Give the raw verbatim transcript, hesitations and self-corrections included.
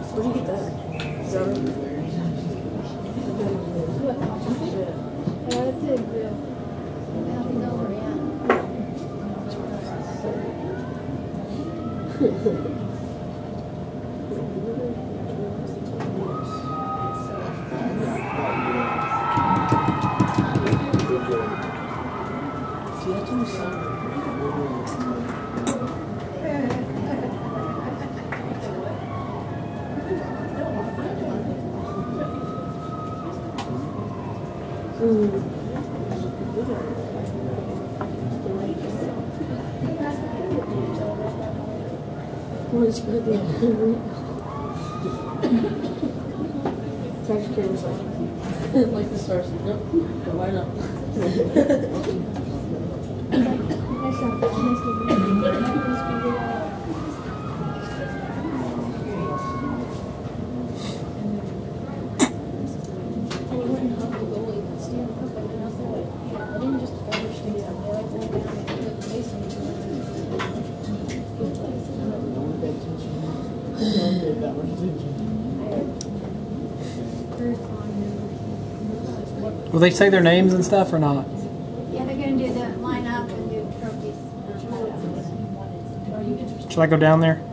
Where'd you get that? Is that right? Ja, det tänkte jag. Mm. What's good there? Trash can was like, like the stars. Nope, but why not? Will they say their names and stuff or not? Yeah, they're going to do the line up and do trophies. Should I go down there?